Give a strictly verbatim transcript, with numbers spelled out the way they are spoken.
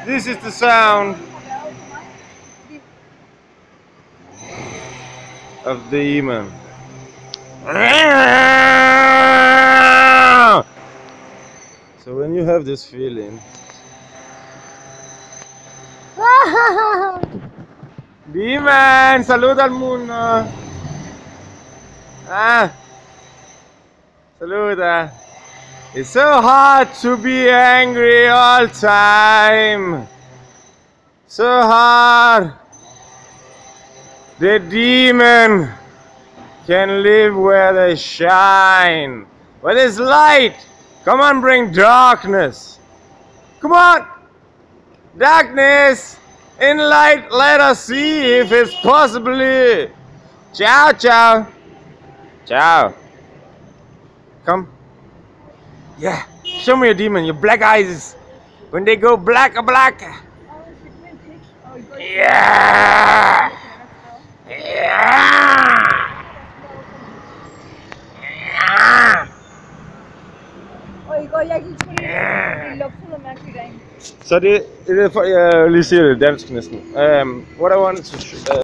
This is the sound of the demon. So when you have this feeling, demon, saluda al mundo. Ah, saluda. It's so hard to be angry all time. So hard. The demon can live where they shine. Where there's light. Come on, bring darkness. Come on. Darkness. In light, let us see if it's possibly. Ciao, ciao. Ciao. Come. Yeah. Show me your demon, your black eyes. When they go black, black. Yeah. Yeah. Så det, det er for, jeg lige siger det dansk næsten. Um, what I wanted to